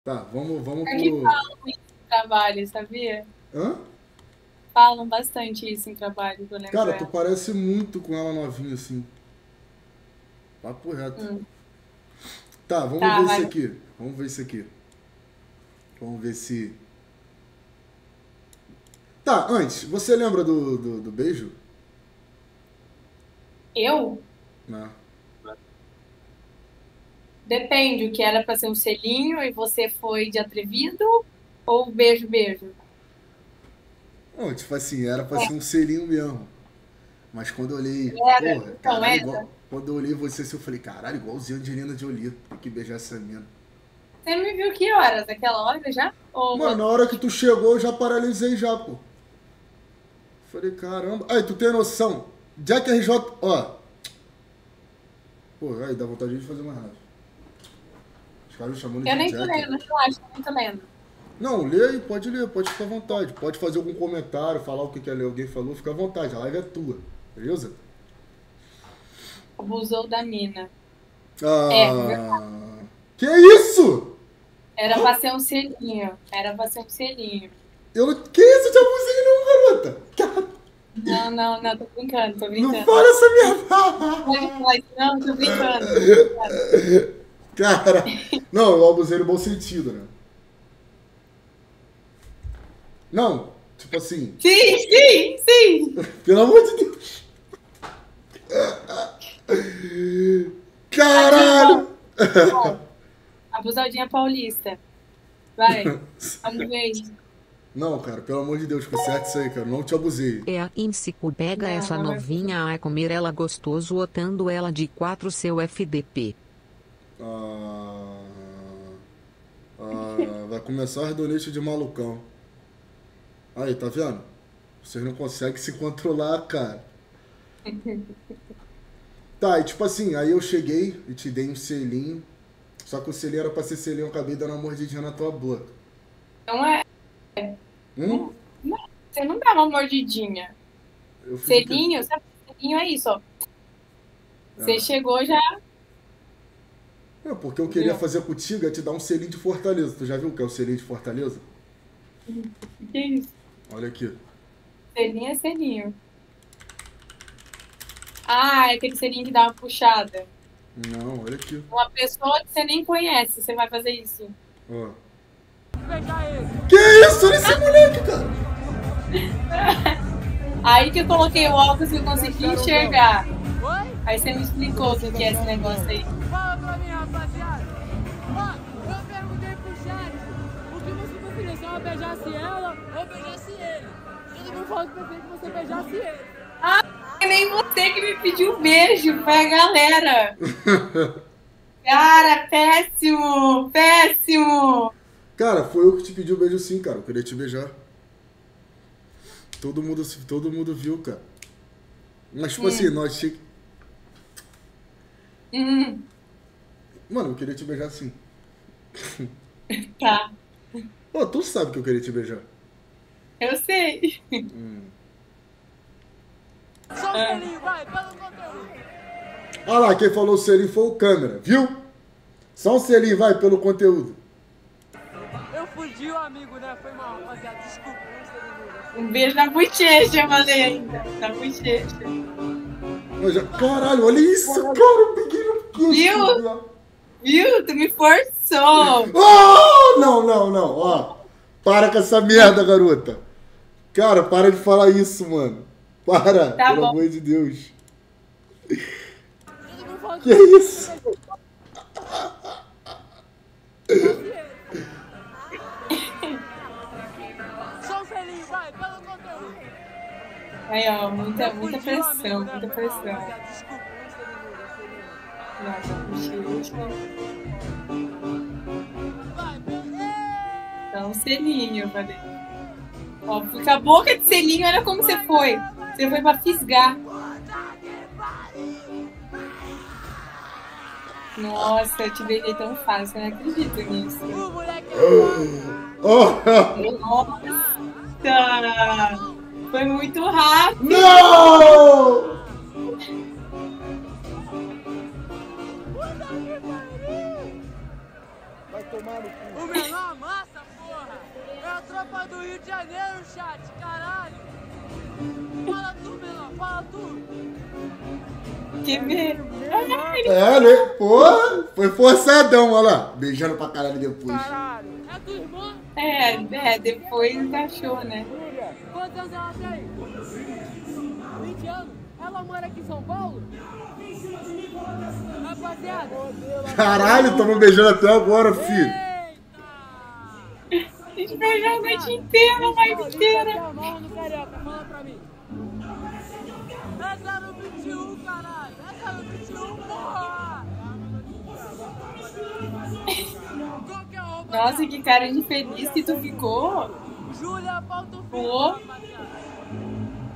Tá, vamos Aqui pro. falam isso em trabalho, sabia? Hã? Falam bastante isso em trabalho, que eu lembro Cara, tu ela. parece muito com ela novinha assim. Papo reto. Hum. Tá, vamos Tá, ver isso vai. aqui. Vamos ver isso aqui. Vamos ver se. Tá, antes, você lembra do beijo? Eu? Né? Depende, o que era pra ser um selinho e você foi de atrevido ou beijo, beijo? Não, tipo assim, era pra ser um selinho mesmo. Mas quando eu olhei, Era, porra, então caralho, era. igual. Quando eu olhei você assim, eu falei, caralho, igualzinho a Angelina Jolie. Tem que beijar essa mina. Você me viu que horas? Aquela hora já? Mano, na hora que tu chegou, eu já paralisei já, pô. Falei, caramba. Aí, tu tem noção? Jack RJ. Ó. Pô, aí dá vontade de fazer mais nada. Os caras me chamando Eu de nem tô Jack. lendo, relaxa, eu nem tô lendo. Não, lê aí, pode ficar à vontade. Pode fazer algum comentário, falar o que, que alguém falou, fica à vontade. A live é tua, beleza? Abusou da mina. É, Ah. Que isso? era pra ser um selinho. Era pra ser um selinho. Eu não. Que isso? Eu te abusei não, garota. Cara, Não, não, não, tô brincando, tô não brincando. fala essa Pode merda. falar isso, não, tô brincando, tô brincando. Cara, não, eu abusei no bom sentido, né? Não, tipo assim, Sim, sim, sim. pelo amor de Deus. Abusou. Caralho! Abusadinha paulista. Vai, vamos ver isso. Não, cara, pelo amor de Deus, conserta isso aí, cara. Não te abusei. É a Insico pega Não, essa não vai fazer. novinha a comer ela gostoso otando ela de 4 seu FDP. Ah, vai começar a redondete de malucão. Aí, tá vendo? Vocês não conseguem se controlar, cara. Tá, e tipo assim, aí eu cheguei e te dei um selinho. Só que o selinho era pra ser selinho, eu acabei dando uma mordidinha na tua boca. Não é. Hum? Não, você não dá uma mordidinha. Eu fiz o quê? Selinho, sabe? Selinho é isso, ó. Você Ah. chegou já, É, porque eu queria viu? fazer contigo é te dar um selinho de Fortaleza. Tu já viu o que é o selinho de Fortaleza? Que isso? Olha aqui. Selinho é selinho. Ah, é aquele selinho que dá uma puxada. Não, olha aqui. Uma pessoa que você nem conhece, você vai fazer isso. Ó. Que isso? Olha esse moleque, cara! Aí que eu coloquei o óculos e eu consegui enxergar. Aí você me explicou o que que é esse negócio aí. Fala pra mim, rapaziada. Ó, eu perguntei pro chat o que você preferia, se eu beijasse ela ou beijasse ele. Todo mundo falou que preferia que você beijasse ele. Ah, nem você que me pediu um beijo, foi a galera. Cara, péssimo, péssimo. Cara, foi eu que te pedi o beijo sim, cara. Eu queria te beijar. Todo mundo viu, cara. Mas, tipo assim, Hum, nós tinha que. hum, Mano, eu queria te beijar sim. tá, Pô, tu sabe que eu queria te beijar. eu sei. Só um Ah, selinho, vai, pelo conteúdo. Ah lá, quem falou o selinho foi o câmera, viu? Só um selinho, vai, pelo conteúdo. Eu fudi o amigo, né? Foi mal, rapaziada. Desculpa, não sei do um beijo na bochecha, eu falei ainda. Na bochecha. Caralho, olha isso, cara. Eu peguei no queixo, Viu? viado. Viu? Tu me forçou. Oh, não, não, não. Ó, para com essa merda, garota. Cara, para de falar isso, mano. Para, Tá pelo bom. amor de Deus. Todo mundo falou que Que é isso? beijasse ele. Só um selinho, vai, pelo conteúdo. Aí, ó, muita, Eu muita fudi o pressão, amigo, né? muita Foi mal, pressão. rapaziada. Desculpa, não sei do selinho. Nossa, bochecha. Vai, pelo... Dá um selinho, eu falei. Ó, com a boca de selinho, olha como você foi. Você foi pra fisgar. Nossa, eu te beijei tão fácil, eu não acredito nisso. O moleque é Oh, Nossa! Foi muito rápido! não! O menor massa, porra! É a tropa do Rio de Janeiro, chat, caralho! Fala tu, menor, fala tu! Quer ver? É, né? Porra, foi forçadão, olha lá. Beijando pra caralho depois. Caralho! É tua irmã? Depois encaixou, né? Quantos anos ela tem? 20 anos? Ela mora aqui em São Paulo? Rapaziada! Caralho, tamo beijando até agora, filho. Eita! A gente beijou a noite inteira, a live inteira. Amarra no carioca, fala pra mim. É 021, caralho! É 021, porra! Qual que é a roupa? Nossa, que cara de feliz que tu ficou. Júlia, falta o filho, Pô. rapaziada.